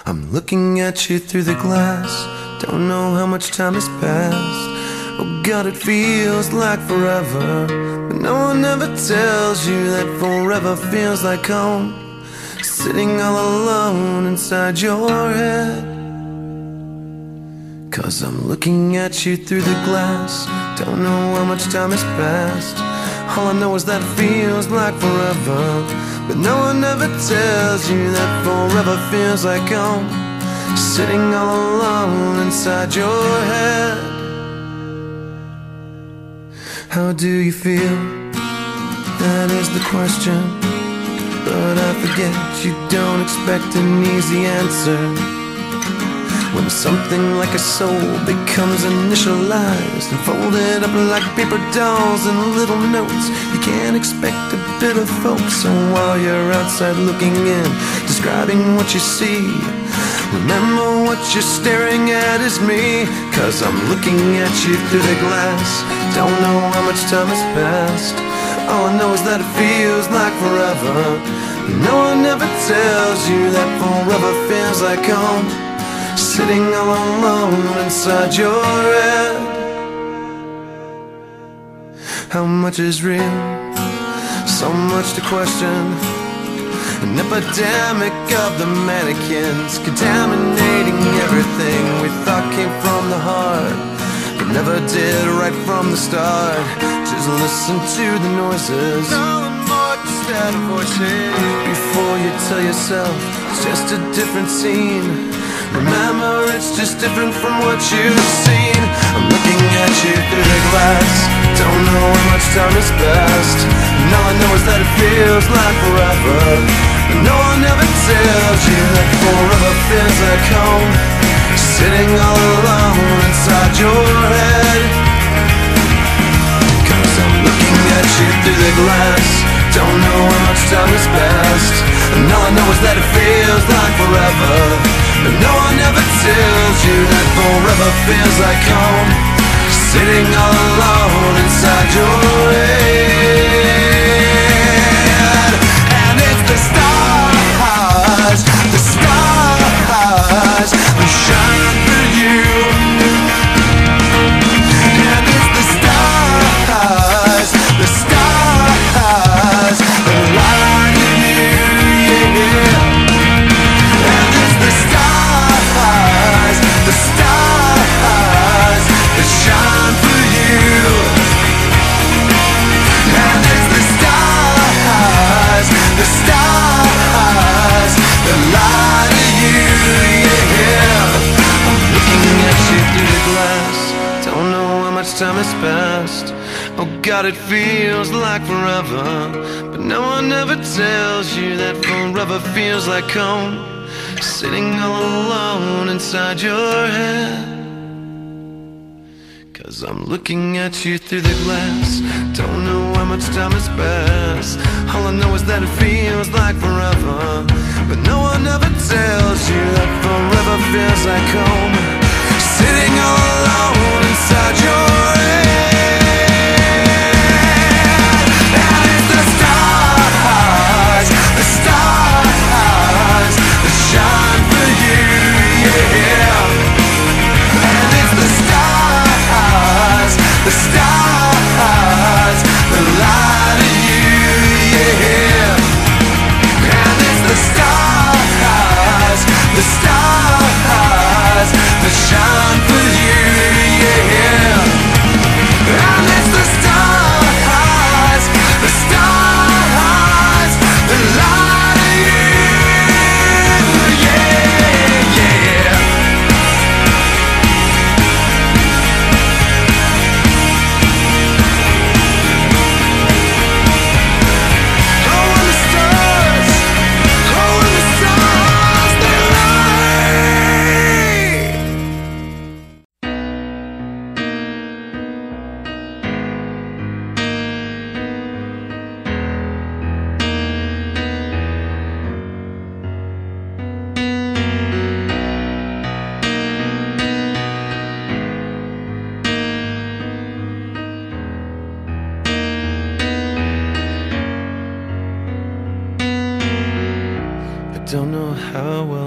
I'm looking at you through the glass. Don't know how much time has passed. Oh God, it feels like forever, but no one ever tells you that forever feels like home. Sitting all alone inside your head. 'Cause I'm looking at you through the glass. Don't know how much time has passed. All I know is that it feels like forever, but no one ever tells you that forever feels like home. Sitting all alone inside your head. How do you feel? That is the question. But I forget you don't expect an easy answer. When something like a soul becomes initialized and folded up like paper dolls and little notes, you can't expect a bit of folks. So while you're outside looking in, describing what you see, remember what you're staring at is me. 'Cause I'm looking at you through the glass. Don't know how much time has passed. All I know is that it feels like forever. No one ever tells you that forever feels like home. Sitting all alone inside your head. How much is real? So much to question. An epidemic of the mannequins, contaminating everything we thought came from the heart, but never did right from the start. Just listen to the noises, instead of voices, before you tell yourself it's just a different scene. Remember, it's just different from what you've seen. I'm looking at you through the glass. Don't know how much time has passed. And all I know is that it feels like forever. But no one ever tells you that forever feels like home. Sitting all alone inside your head. 'Cause I'm looking at you through the glass. Don't know how much time has passed. And all I know is that it feels like forever. But no one ever tells you that forever feels like home. Sitting all alone inside your head. And it's the stars that shine for you. And it's the stars that light in you, yeah. And it's the stars that shine for you. And it's the stars that light in you, yeah. I'm looking at you through the glass. Don't know how much time has passed. Oh God, it feels like forever. But no one ever tells you that forever feels like home. Sitting all alone inside your head. 'Cause I'm looking at you through the glass. Don't know how much time has passed. All I know is that it feels like forever. But no one ever tells you that forever feels like home. Sitting all alone inside your head. And it's the stars that shine for you, yeah. And it's the stars that light in you, yeah. And it's the stars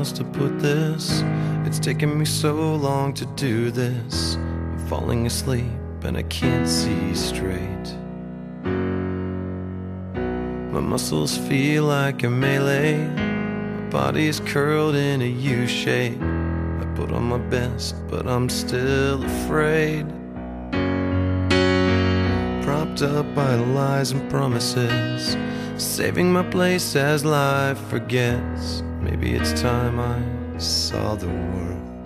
else to put this. It's taken me so long to do this. I'm falling asleep and I can't see straight. My muscles feel like a melee. My body's curled in a U shape. I put on my best, but I'm still afraid. Propped up by lies and promises, saving my place as life forgets. Maybe it's time I saw the world.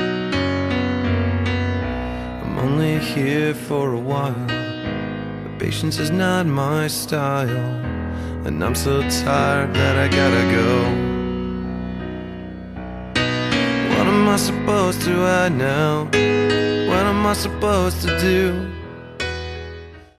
I'm only here for a while, but patience is not my style. And I'm so tired that I gotta go. What am I supposed to hide now? What am I supposed to do?